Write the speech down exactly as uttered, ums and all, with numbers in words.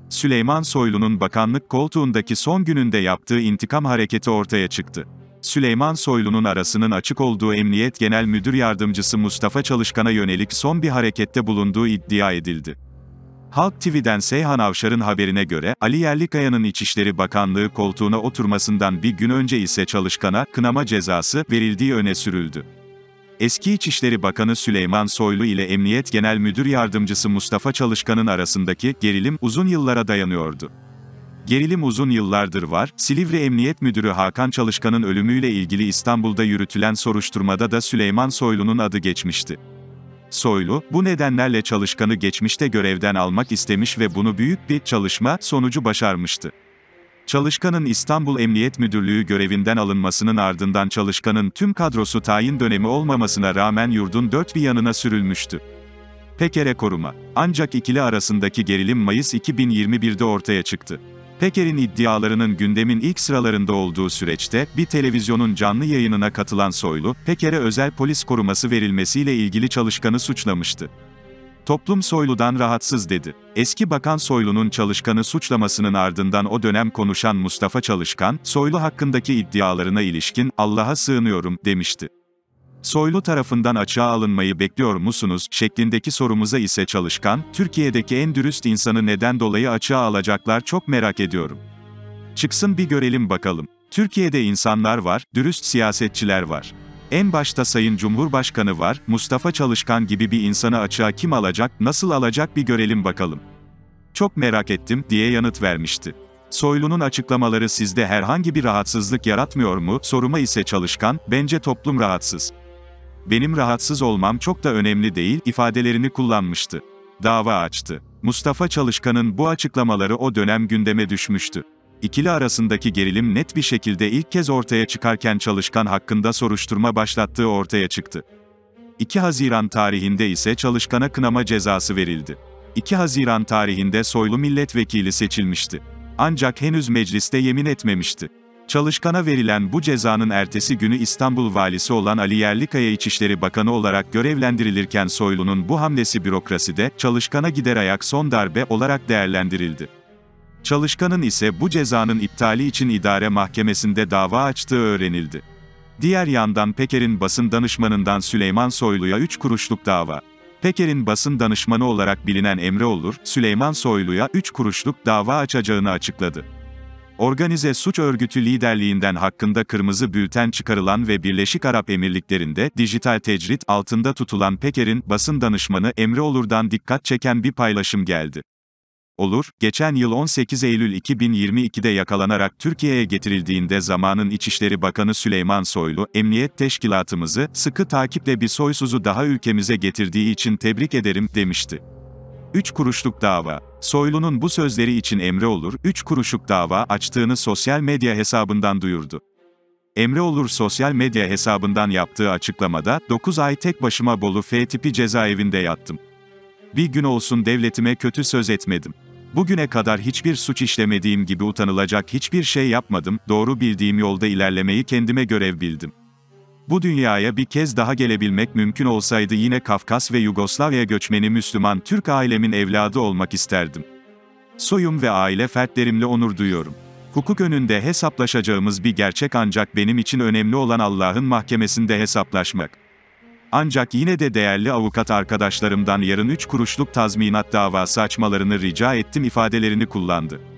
Süleyman Soylu'nun bakanlık koltuğundaki son gününde yaptığı intikam hareketi ortaya çıktı. Süleyman Soylu'nun arasının açık olduğu Emniyet Genel Müdür Yardımcısı Mustafa Çalışkan'a yönelik son bir harekette bulunduğu iddia edildi. Halk T V'den Seyhan Avşar'ın haberine göre, Ali Yerlikaya'nın İçişleri Bakanlığı koltuğuna oturmasından bir gün önce ise Çalışkan'a kınama cezası verildiği öne sürüldü. Eski İçişleri Bakanı Süleyman Soylu ile Emniyet Genel Müdür Yardımcısı Mustafa Çalışkan'ın arasındaki gerilim uzun yıllara dayanıyordu. Gerilim uzun yıllardır var. Silivri Emniyet Müdürü Hakan Çalışkan'ın ölümüyle ilgili İstanbul'da yürütülen soruşturmada da Süleyman Soylu'nun adı geçmişti. Soylu, bu nedenlerle Çalışkan'ı geçmişte görevden almak istemiş ve bunu büyük bir çalışma sonucu başarmıştı. Çalışkan'ın İstanbul Emniyet Müdürlüğü görevinden alınmasının ardından Çalışkan'ın tüm kadrosu tayin dönemi olmamasına rağmen yurdun dört bir yanına sürülmüştü. Peker'e koruma. Ancak ikili arasındaki gerilim Mayıs iki bin yirmi bir'de ortaya çıktı. Peker'in iddialarının gündemin ilk sıralarında olduğu süreçte, bir televizyonun canlı yayınına katılan Soylu, Peker'e özel polis koruması verilmesiyle ilgili Çalışkan'ı suçlamıştı. Toplum Soylu'dan rahatsız dedi. Eski Bakan Soylu'nun Çalışkan'ı suçlamasının ardından o dönem konuşan Mustafa Çalışkan, Soylu hakkındaki iddialarına ilişkin, "Allah'a sığınıyorum," demişti. Soylu tarafından açığa alınmayı bekliyor musunuz, şeklindeki sorumuza ise Çalışkan, "Türkiye'deki en dürüst insanı neden dolayı açığa alacaklar çok merak ediyorum. Çıksın bir görelim bakalım. Türkiye'de insanlar var, dürüst siyasetçiler var. En başta Sayın Cumhurbaşkanı var, Mustafa Çalışkan gibi bir insanı açığa kim alacak, nasıl alacak bir görelim bakalım. Çok merak ettim," diye yanıt vermişti. Soylu'nun açıklamaları sizde herhangi bir rahatsızlık yaratmıyor mu, soruma ise Çalışkan, "Bence toplum rahatsız. Benim rahatsız olmam çok da önemli değil," ifadelerini kullanmıştı. Dava açtı. Mustafa Çalışkan'ın bu açıklamaları o dönem gündeme düşmüştü. İkili arasındaki gerilim net bir şekilde ilk kez ortaya çıkarken Çalışkan hakkında soruşturma başlattığı ortaya çıktı. iki Haziran tarihinde ise Çalışkan'a kınama cezası verildi. iki Haziran tarihinde Soylu milletvekili seçilmişti. Ancak henüz mecliste yemin etmemişti. Çalışkan'a verilen bu cezanın ertesi günü İstanbul valisi olan Ali Yerlikaya İçişleri Bakanı olarak görevlendirilirken Soylu'nun bu hamlesi bürokraside, Çalışkan'a gider ayak son darbe olarak değerlendirildi. Çalışkan'ın ise bu cezanın iptali için idare mahkemesinde dava açtığı öğrenildi. Diğer yandan Peker'in basın danışmanından Süleyman Soylu'ya üç kuruşluk dava. Peker'in basın danışmanı olarak bilinen Emre Olur, Süleyman Soylu'ya üç kuruşluk dava açacağını açıkladı. Organize suç örgütü liderliğinden hakkında kırmızı bülten çıkarılan ve Birleşik Arap Emirlikleri'nde dijital tecrit altında tutulan Peker'in basın danışmanı Emre Olur'dan dikkat çeken bir paylaşım geldi. Olur, geçen yıl on sekiz Eylül iki bin yirmi iki'de yakalanarak Türkiye'ye getirildiğinde zamanın İçişleri Bakanı Süleyman Soylu, "Emniyet teşkilatımızı, sıkı takiple bir soysuzu daha ülkemize getirdiği için tebrik ederim," demişti. üç kuruşluk dava. Soylu'nun bu sözleri için Emre Olur, üç kuruşluk dava açtığını sosyal medya hesabından duyurdu. Emre Olur sosyal medya hesabından yaptığı açıklamada, dokuz ay tek başıma Bolu F tipi cezaevinde yattım. Bir gün olsun devletime kötü söz etmedim. Bugüne kadar hiçbir suç işlemediğim gibi utanılacak hiçbir şey yapmadım, doğru bildiğim yolda ilerlemeyi kendime görev bildim. Bu dünyaya bir kez daha gelebilmek mümkün olsaydı yine Kafkas ve Yugoslavya göçmeni Müslüman Türk ailemin evladı olmak isterdim. Soyum ve aile fertlerimle onur duyuyorum. Hukuk önünde hesaplaşacağımız bir gerçek ancak benim için önemli olan Allah'ın mahkemesinde hesaplaşmak. Ancak yine de değerli avukat arkadaşlarımdan yarın üç kuruşluk tazminat davası açmalarını rica ettim ifadelerini kullandı.